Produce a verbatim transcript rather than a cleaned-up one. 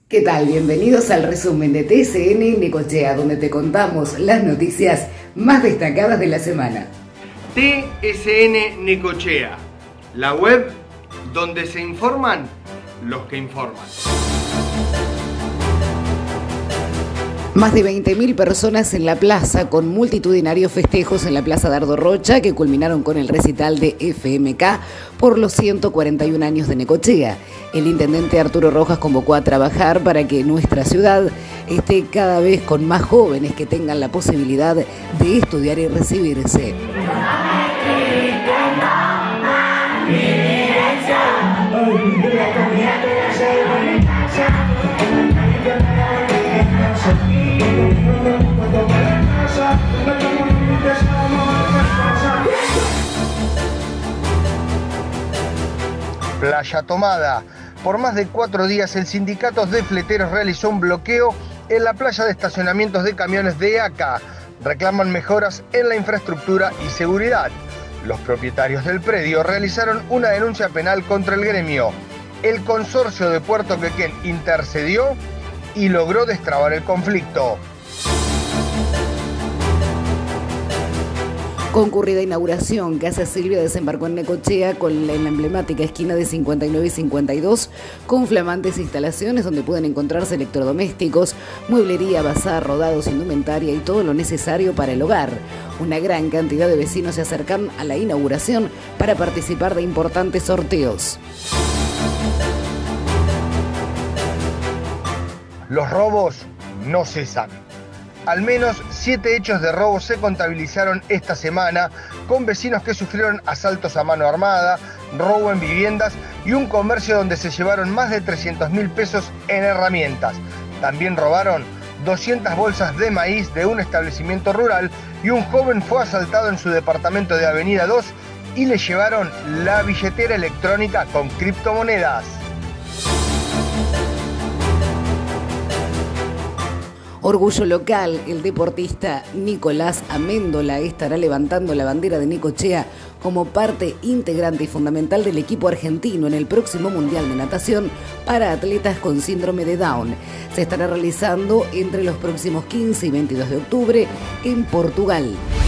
¿Qué tal? Bienvenidos al resumen de T S N Necochea, donde te contamos las noticias más destacadas de la semana. T S N Necochea, la web donde se informan los que informan. Más de veinte mil personas en la plaza, con multitudinarios festejos en la Plaza Dardo Rocha, que culminaron con el recital de F M K por los ciento cuarenta y un años de Necochea. El intendente Arturo Rojas convocó a trabajar para que nuestra ciudad esté cada vez con más jóvenes que tengan la posibilidad de estudiar y recibirse. Playa tomada. Por más de cuatro días el sindicato de fleteros realizó un bloqueo en la playa de estacionamientos de camiones de A C A. Reclaman mejoras en la infraestructura y seguridad. Los propietarios del predio realizaron una denuncia penal contra el gremio. El consorcio de Puerto Quequén intercedió y logró destrabar el conflicto. Concurrida inauguración, Casa Silvia desembarcó en Necochea con la, en la emblemática esquina de cincuenta y nueve y cincuenta y dos, con flamantes instalaciones donde pueden encontrarse electrodomésticos, mueblería, bazar, rodados, indumentaria y todo lo necesario para el hogar. Una gran cantidad de vecinos se acercan a la inauguración para participar de importantes sorteos. Los robos no cesan. Al menos siete hechos de robo se contabilizaron esta semana, con vecinos que sufrieron asaltos a mano armada, robo en viviendas y un comercio donde se llevaron más de trescientos mil pesos en herramientas. También robaron doscientas bolsas de maíz de un establecimiento rural y un joven fue asaltado en su departamento de Avenida dos y le llevaron la billetera electrónica con criptomonedas. Orgullo local, el deportista Nicolás Amendola estará levantando la bandera de Necochea como parte integrante y fundamental del equipo argentino en el próximo Mundial de Natación para atletas con síndrome de Down. Se estará realizando entre los próximos quince y veintidós de octubre en Portugal.